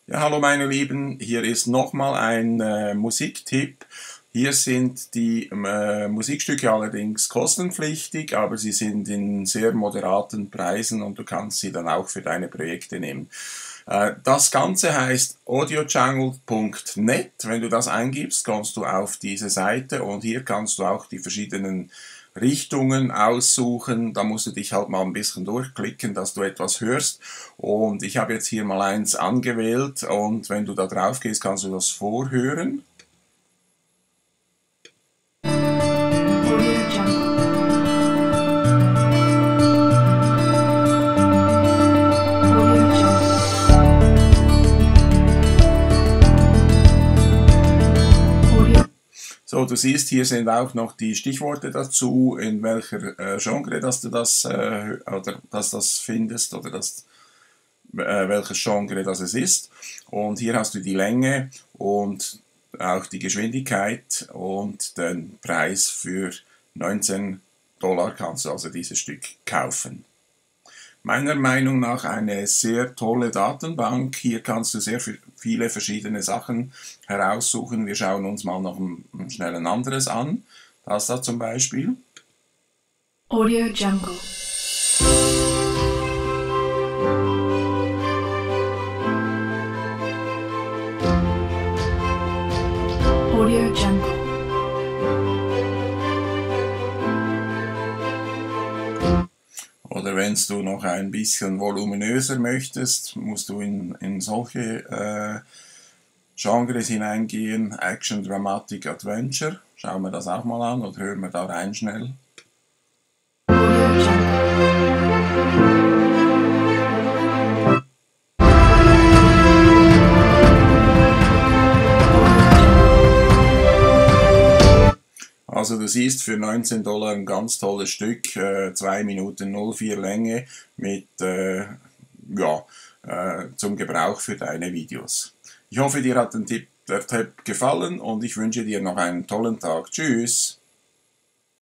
Ja, hallo meine Lieben, hier ist nochmal ein Musiktipp. Hier sind die Musikstücke allerdings kostenpflichtig, aber sie sind in sehr moderaten Preisen und du kannst sie dann auch für deine Projekte nehmen. Das Ganze heißt audiojungle.net. Wenn du das eingibst, kommst du auf diese Seite und hier kannst du auch die verschiedenen Richtungen aussuchen. Da musst du dich halt mal ein bisschen durchklicken, dass du etwas hörst. Und ich habe jetzt hier mal eins angewählt und wenn du da drauf gehst, kannst du das vorhören. So, du siehst, hier sind auch noch die Stichworte dazu, in welcher Genre dass du das oder dass das findest oder welches Genre das es ist. Und hier hast du die Länge und auch die Geschwindigkeit und den Preis für $19 kannst du also dieses Stück kaufen. Meiner Meinung nach eine sehr tolle Datenbank. Hier kannst du sehr viele verschiedene Sachen heraussuchen. Wir schauen uns mal noch schnell ein anderes an. Das da zum Beispiel. Audio Jungle. Audio Jungle. Oder wenn du noch ein bisschen voluminöser möchtest, musst du in solche Genres hineingehen. Action, Dramatic, Adventure. Schauen wir das auch mal an oder hören wir da rein schnell. Audio Jungle. Also du siehst für $19 ein ganz tolles Stück, 2 Minuten 04 Länge mit zum Gebrauch für deine Videos. Ich hoffe, dir hat der Tipp gefallen und ich wünsche dir noch einen tollen Tag. Tschüss!